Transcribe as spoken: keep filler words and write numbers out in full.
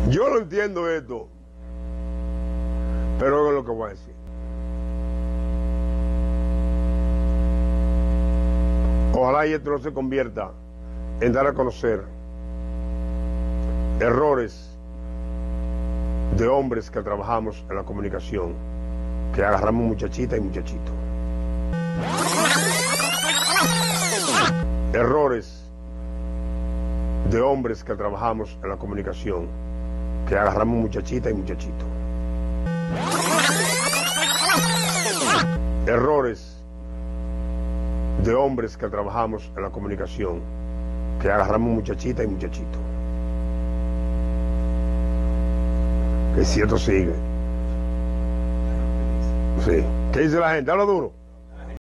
Yo lo entiendo esto, pero es lo que voy a decir. Ojalá y esto no se convierta en dar a conocer errores de hombres que trabajamos en la comunicación, que agarramos muchachita y muchachito. Errores de hombres que trabajamos en la comunicación, que agarramos muchachita y muchachito. Errores de hombres que trabajamos en la comunicación, que agarramos muchachita y muchachito. Que si esto sigue. Sí. ¿Qué dice la gente? Habla duro.